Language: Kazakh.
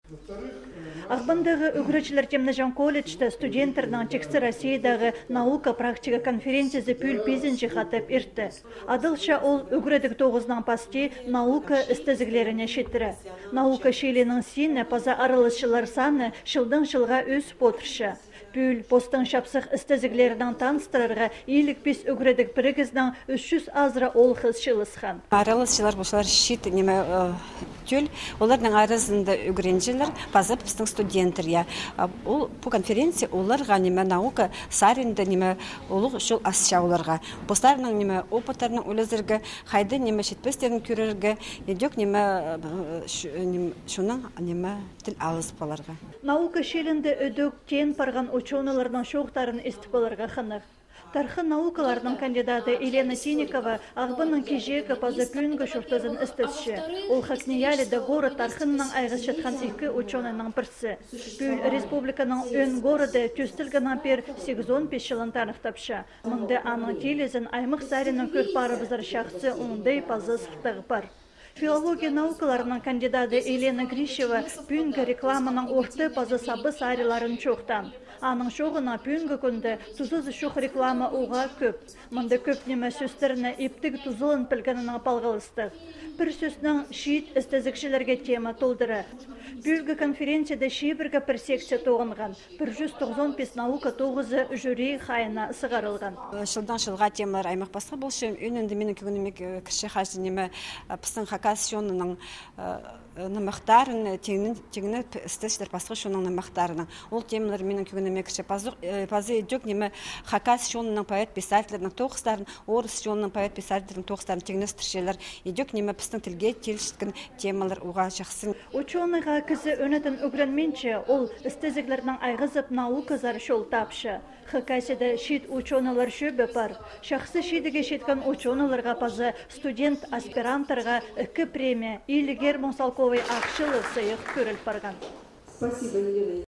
Ағбандағы үгіречілер темнежан колледжда студенттердің тексті Россиядағы наука практика конференциясы пүл безін жихатып ерті. Адылша ол үгіредік 9-нан пасти наука істізіглеріне шеттірі. Наука шеленің сені паза арылышылар саны шылдың шылға өз потыршы. Пүл постың шапсық істізіглерінің таныстырырға елік бес үгіредік бірігіздің 300 азыра ол қыз шылысқан. Арылышылар бұшылар шет неме төл, олардың арызында үгіренжілер, базып біздің студенттер. Бұл конференция оларға неме наука сарында неме олық шол асша оларға. Бұстарының неме опыттарының олызырғы, қайды неме шетпестерін көрерге, едек неме шуның неме тіл алыз боларға. Наука шелінде өдөк кен парған ученыйлардың шоқтарын істіпаларға қанық. Тархы наукалардың кандидаты Елена Тинникова Ағбының кежегі пазы күнгі шұртызын істісші. Ол Хакниялі да горы тархынның айғыз шатқан 2 ученыйның бірсі. Бүл республиканың өн горыды төстілгінен пер 8-15 жылын танықтапшы. Мұнды аның телезін аймық сарының көр парыбызыр шақсы оңдай пазы сықтығы бар. Филология наукаларының кандидаты Елена Гришева бүнгі рекламаның орты пазы сабы сариларын чоқтан. Аның шоғына бүнгі күнді тұзыз шоқ реклама оға көп. Мұнды көп неме сөстеріне ептіг тұзылын пілгінінің палғылыстық. Бір сөсінің шиит істізікшілерге тема толдыры. Бүлгі конференцияда шебіргі бір секция тоғынған. 195 наука 9 жюри қайына сығарылған. Жылдан жылға темалар аймақ басқа болшы. Өнінді менің көгінімек кіші қажы неме пыстың хакасионының намақтарын тегіні істесілер басқа шоның намақтарының. Ол темалар менің көгінімек кіші пазы едек неме хакасионының поэт-писательерінің тоғыстарын, орыс-шонының поэт-писательерінің тоғыстарын тегіні стіршелер едек неме пыстың тілге телшіткен темалар оға жақсын. Ученыйға кізі өнетін үгіренменше ол істезіглерінің айғызып наука зар шол тапшы. Хакасияда шет ученыйлар шөбі бар. Шақсы шедіге шеткен ученыйларға пазы студент-аспиранттарға 2 премия Илигер Монсалковой ақшылы сыйық көріл барған.